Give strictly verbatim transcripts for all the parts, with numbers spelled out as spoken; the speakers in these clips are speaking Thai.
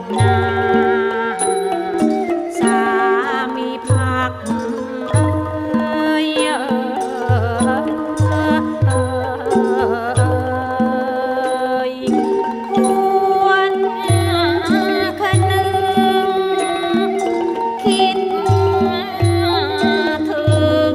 นาสามีพักเอ่ยควรคะนึงคิดถึง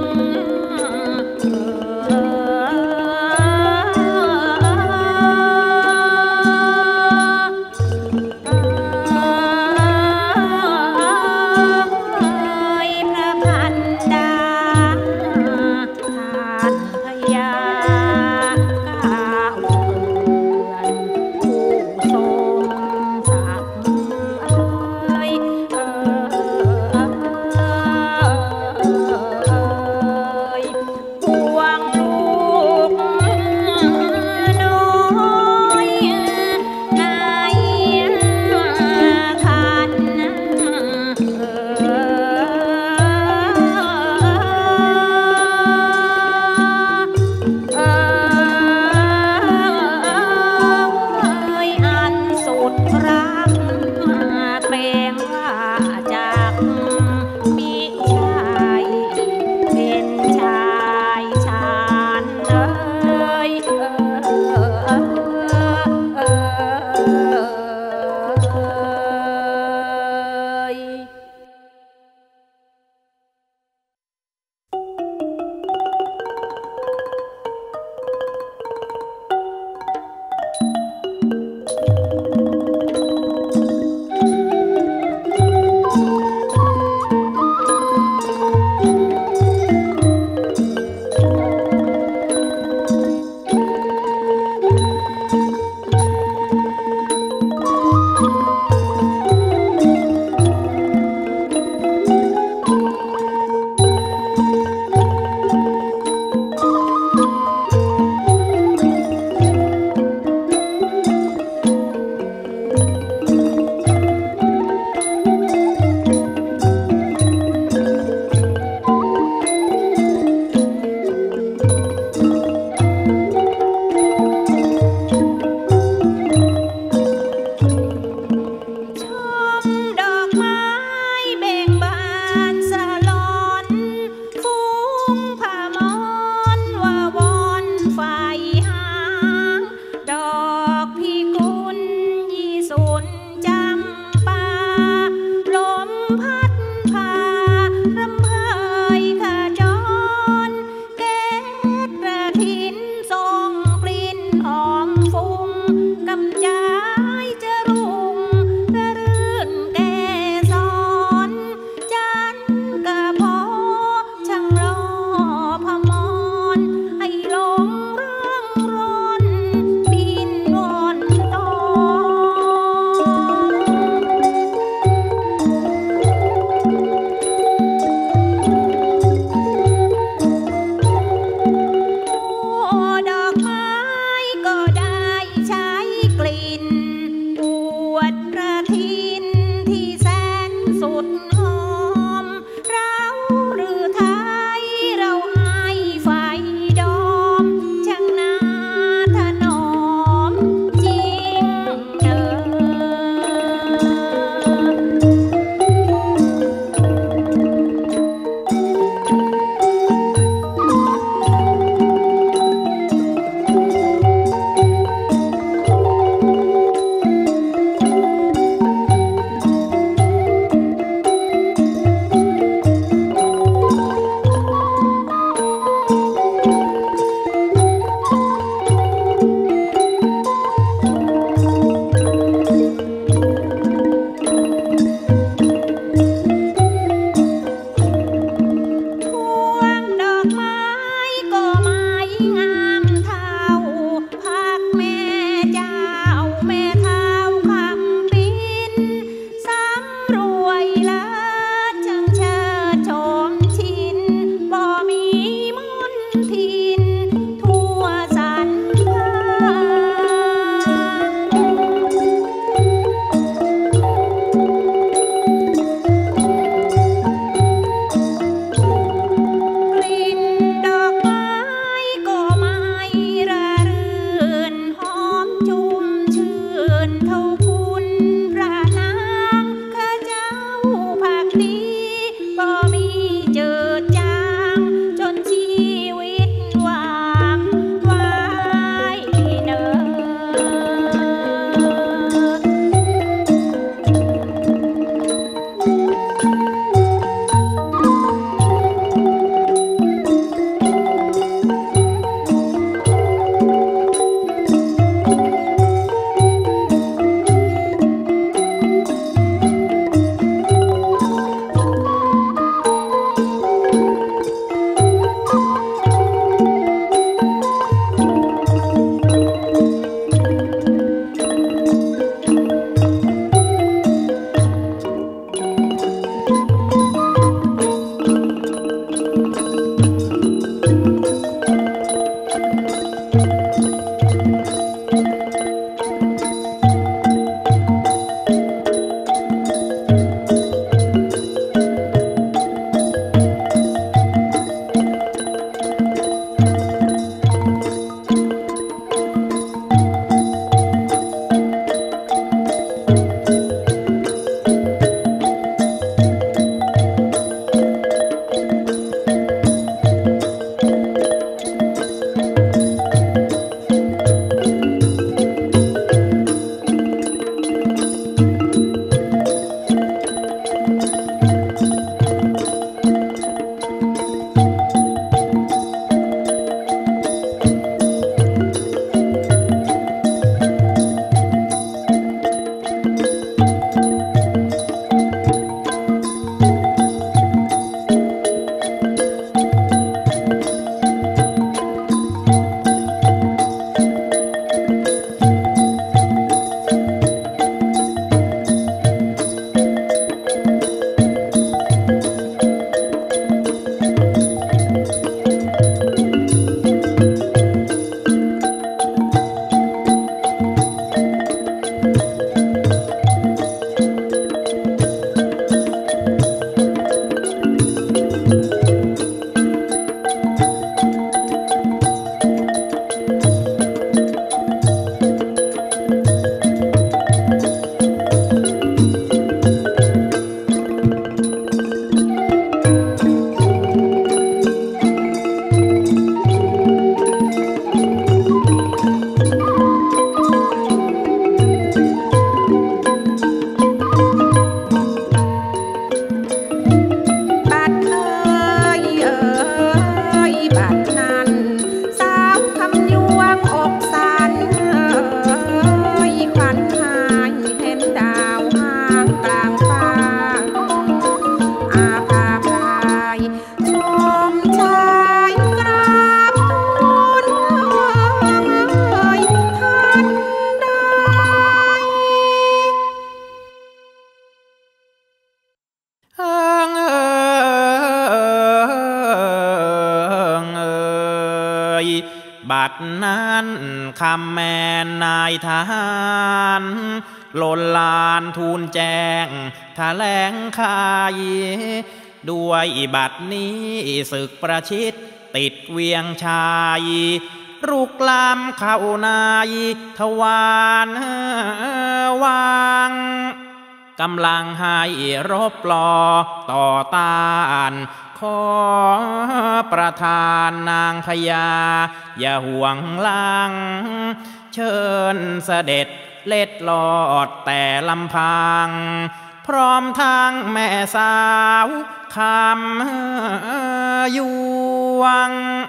บัดนั้นคำแม่นายทหารหล่นลานทูลแจ้งแถลงขายด้วยบัดนี้ศึกประชิดติดเวียงชายรุกลามเข้านายทวารวางกำลังให้รบปลอต่อต้านขอประทานนางพญาอย่าห่วงลังเชิญเสด็จเล็ดลอดแต่ลำพังพร้อมทางแม่สาวคำยวง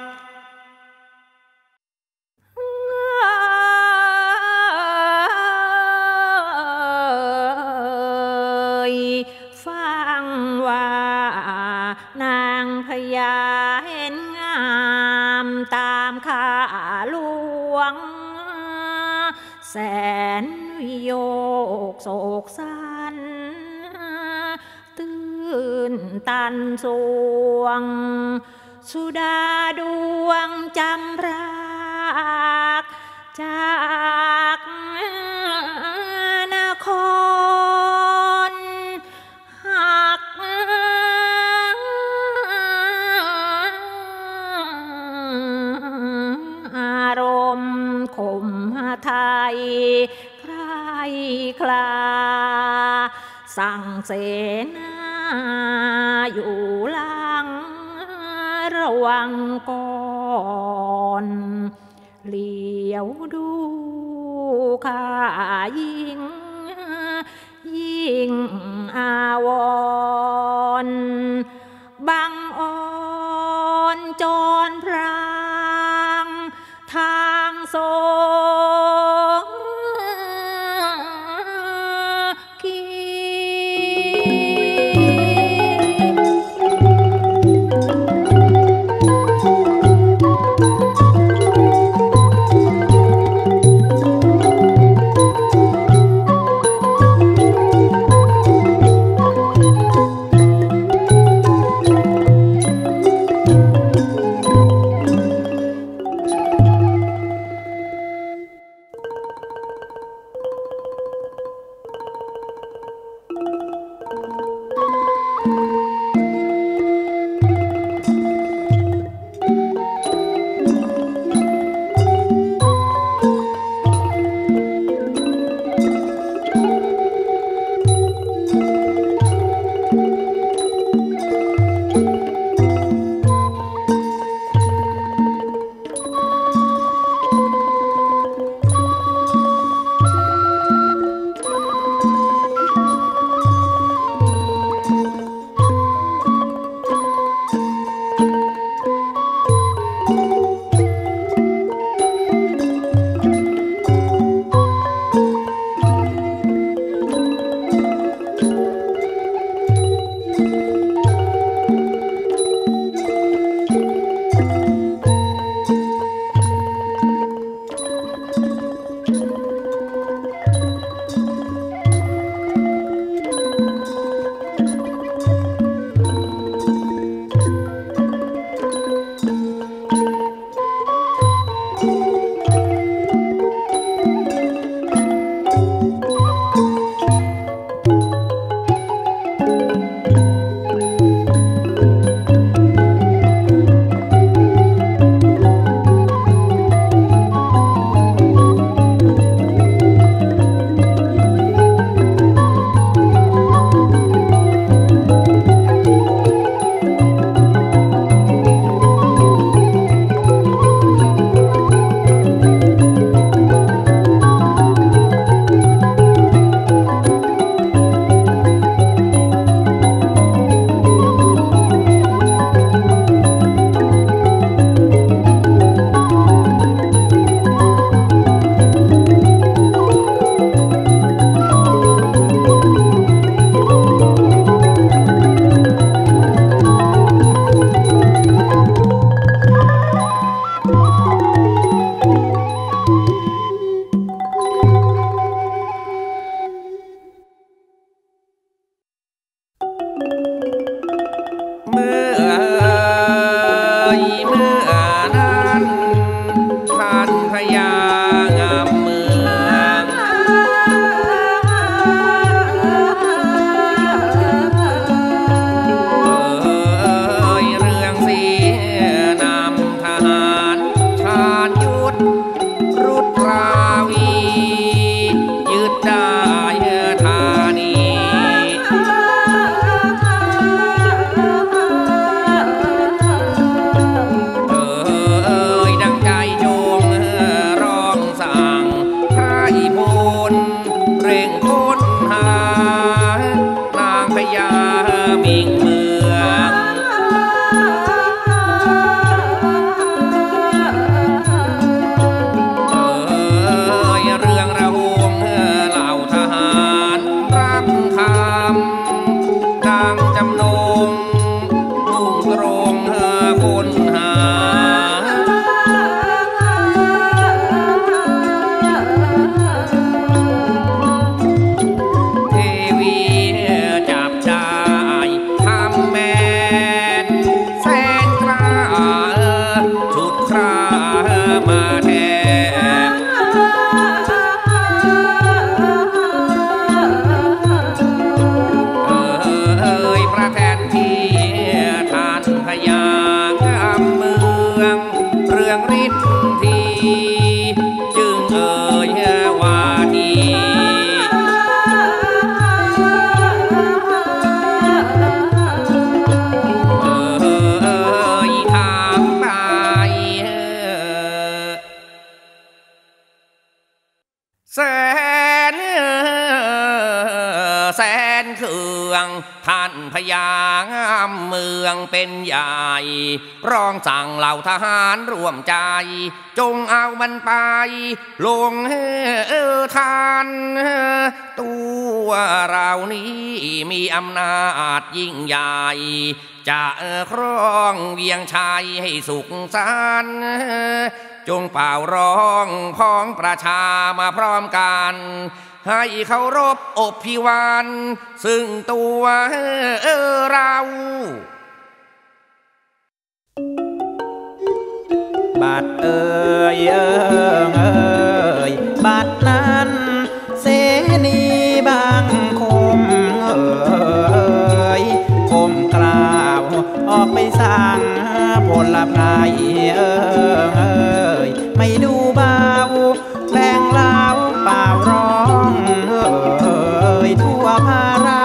ฟังว่านางพญาเห็นงามตามข้าหลวงแสนวิโยกโศกสันตื่นตันสวงสุดาดวงจำรักจากนครหักอารมณ์ข่มไทยใครคลาสั่งเสนาอยู่หลังระวังก่อนเหลียวดูข้ายิ่งยิ่งอาวรณ์บังอ่อนจรพรางทางสงขีเมื่อเมื่อนั้นยามิ่งเมืองเอ่ยเรื่องระหงเหล่าทหารรับคำดังจำนงมุ่งตรงคนหาเทวีจับได้ทำแมนแสนกล้าชุดครามาแทนเอ่ยพระแทนที่ทานพญางามเมืองเรื่องฤทธิ์ทีจึงเอ่ยว่าทีเอ่ยถามไปแสนแสนเครื่องท่านพญางามเมืองเป็นใหญ่ร้องสั่งเหล่าทหารร่วมใจจงเอามันไปลงเออทานตัวเรานี้มีอำนาจยิ่งใหญ่จะครองเวียงชัยให้สุขสันต์จงเป่าร้องพ้องประชามาพร้อมกันให้เคารพอบพิวันซึ่งตัวเราบัดเอ่ยเอ่ยเอ่ยบัดนั้นเสนีบางคมเอ่ยคมกล่าวออกไปสั่งผลไม้เอ่ยเอ่ยไม่ดูเบาแรงเล่าเปล่าร้องเอ่ยทั่วภารา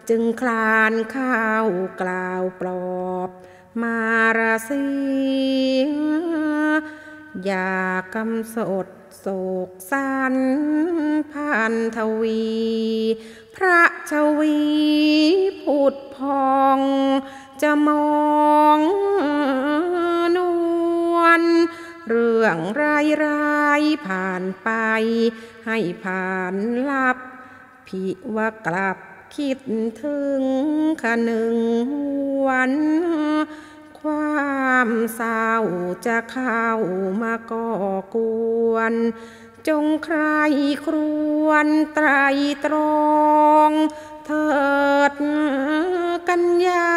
จึงคลานข้าวกล่าวปลอบมาราศีอย่ากำสดโศกสันพันทวีพระชวีผุดพองจะมองนวลเรื่องร้ายร้ายผ่านไปให้ผ่านลับพิว่ากลับคิดถึงขนึงวันความเศร้าจะเข้ามาก่อกวนจงใครครวนไตรตรองเถิดกัญญา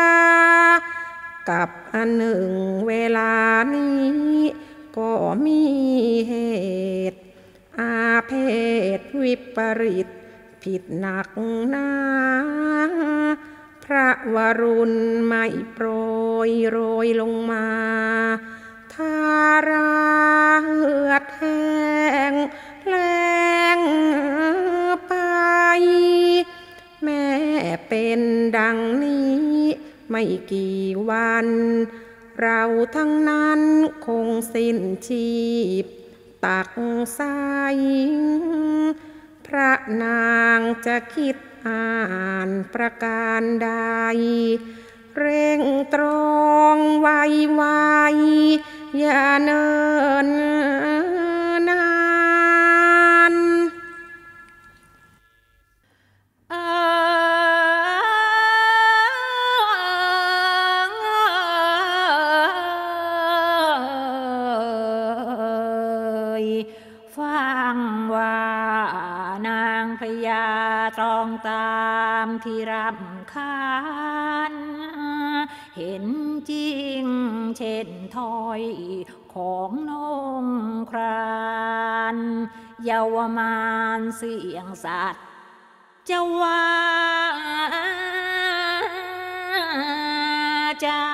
กับอันหนึ่งเวลานี้ก็มีเหตุอาเพศวิปริตผิดหนักหนาพระวรุณไม่โปรยโรยลงมาทาราเหือดแห้งแรงไปแม่เป็นดังนี้ไม่กี่วันเราทั้งนั้นคงสิ้นชีพตักไสพระนางจะคิดอ่านประการใดเร่งตรองไวไวอย่าเนิ่นนานฟังว่านางพญาตรองตามที่รำคาญเห็นจริงเช่นถ้อยของนงครานเยาวมานเสียงสัตว์จะว่าจา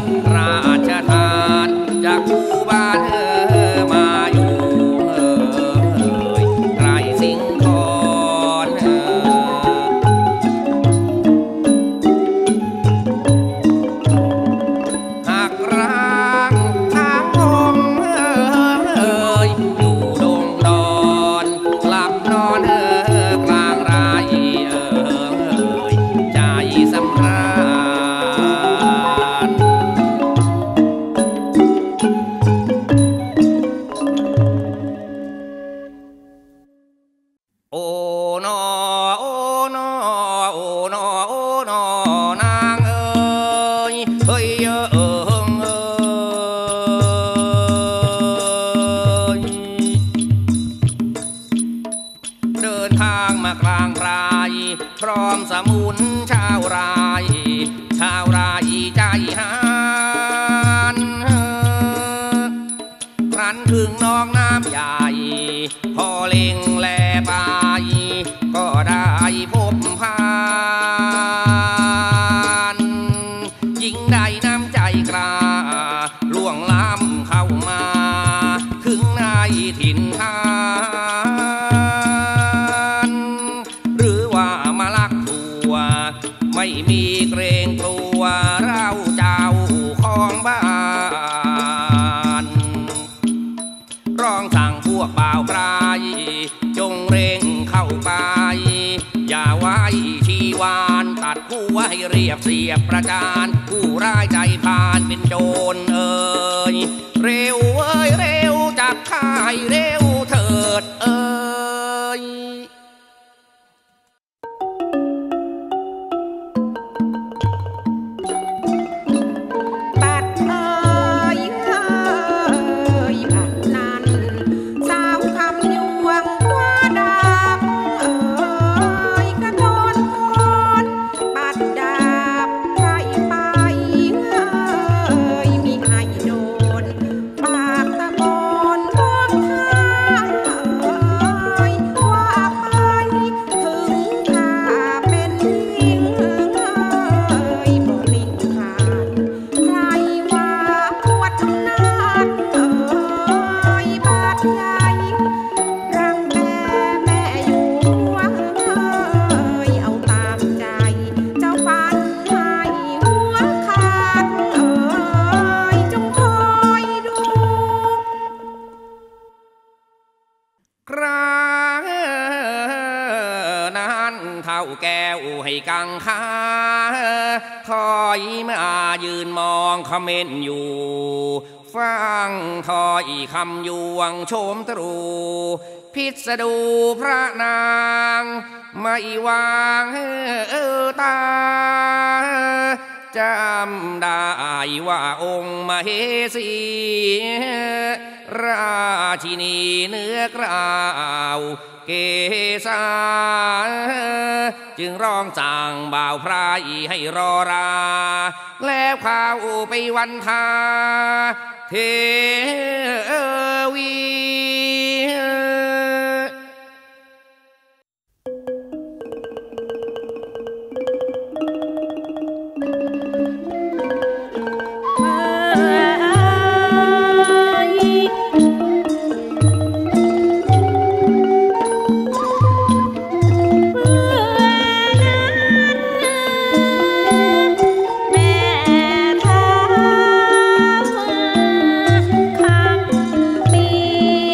ราชทานจากผู้บ้านเออมาอยู่เออไกลสิงคอนเออหากร้างทางคงเอออยู่ดงดอนหลับนอนเออกลางไรเออใจสำราญโอ้นอโอ้นอโอ้นอโอ้นอนางเอ้ยเฮ้ยเออเออเอยเดินทางมากลางรายพร้อมสมุนชาวรายชาวรายใจหานครั้นถึงน้องน้ำใหญ่พอเล็งแลไปก็ได้พบพานหญิงใดน้ำใจกล้าล่วงล้ำเข้ามาถึงในถิ่นทานหรือว่ามาลักตัวไม่มีเกรงกลัวเราเจ้าของบ้านร้องสั่งพวกบ่าวไกลจงเร่งเข้าไปอย่าไว้ชีวานตัดผู้ไว้เรียบเสียบประจานผู้ร้ายใจพานเป็นโจรเอ่ยเร็วเอ้ยเร็วจับข่ายเร็วเถิดเอ่ยบัดเอ่ยเอ่ยบัดนั้นสาวคำยวงว่าดับเอ่ยกระโดดโอนปัดดาบใครไปเอ่ยมีใครโดนปากตะโกนร้องไห้เอ่ยว่าไปถึงข้าเป็นหญิงเอ่ยบ่นิ่งขาดใครว่าปวดอำนาจเอ่ยบาดใหญ่รังแกแม่อยู่หัวเอ่ยเอาตามใจเจ้าฟันให้หัวขาดเอ่ยจงคอยดูครั้งนั้นเท่าแก้วให้กังขาถอยมายืนมองคเมนอยู่ฟังถอยคำยวงโฉมตรูพิษดูพระนางไม่วางเออตาจำได้ว่าองค์มเหสี ราชินีเนื้อกล่าวเกษาจึงร้องสั่งบ่าวพรายให้รอราแล้วข้าวไปวันทาเทวีแม่ท้าคำปี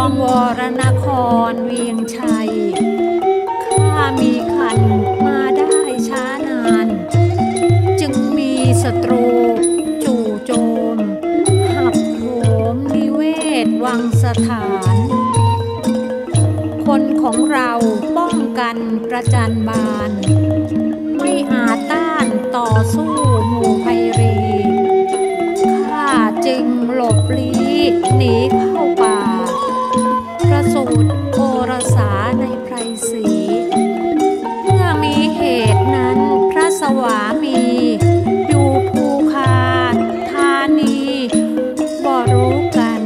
องวรนครเวียงชัยข้ามีคันมาได้ช้านานจึงมีศัตรูจู่โจมหับโหมนิเวศวังสถานคนของเราป้องกันประจันบานไม่อาจต้านต่อสู้หมู่ไพรีข้าจึงหลบลี้หนีเข้าป่าประสูติโอรสาในไพรศรีเมื่อมีเหตุนั้นพระสวามีอยู่ภูคาธานีบ่รู้กัน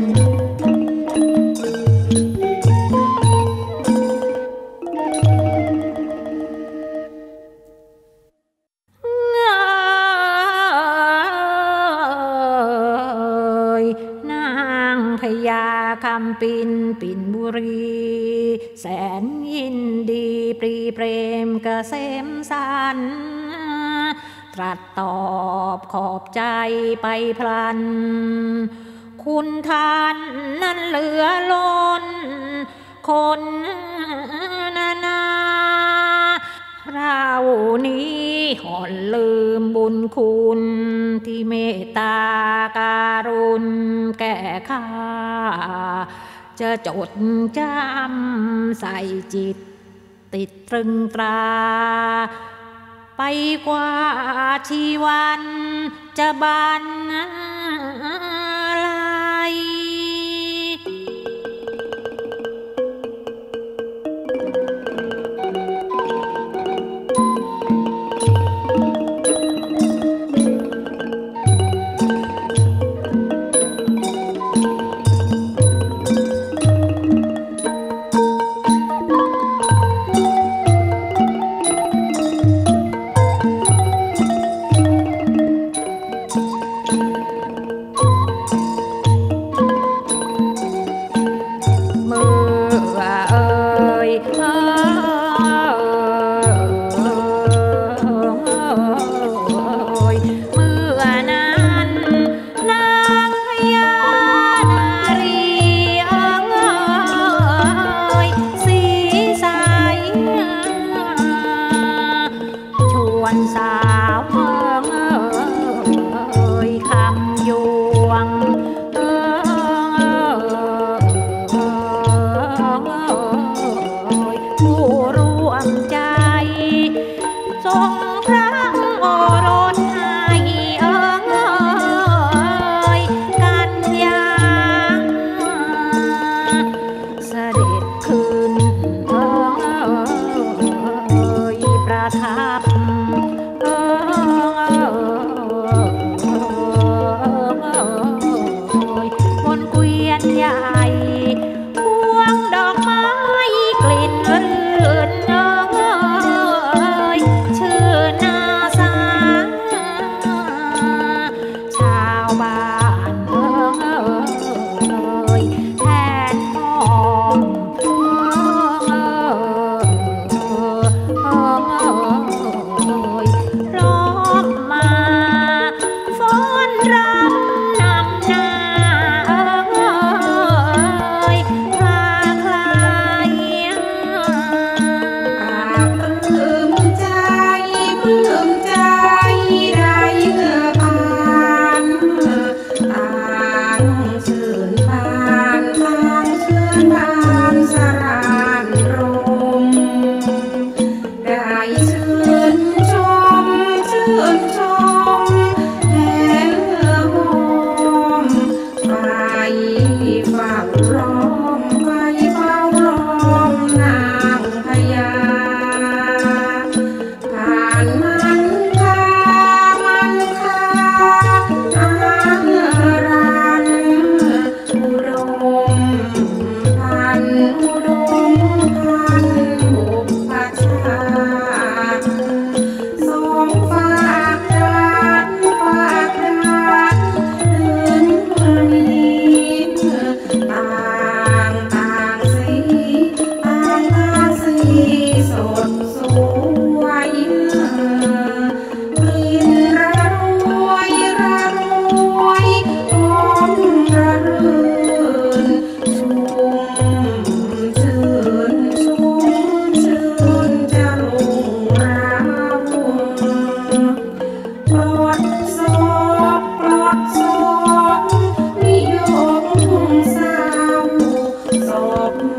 พญาคำปินปิ่นบุรีแสนยินดีปรีเปรมเกษมสันตรัสตอบขอบใจไปพลันคุณท่านนั้นเหลือล้นคนนานาเรานี้ห่อนลืมบุญคุณที่เมตตาการุณแก่ข้าจะจดจำใส่จิตติดตรึงตราไปกว่าชีวันจะบรรลัยศก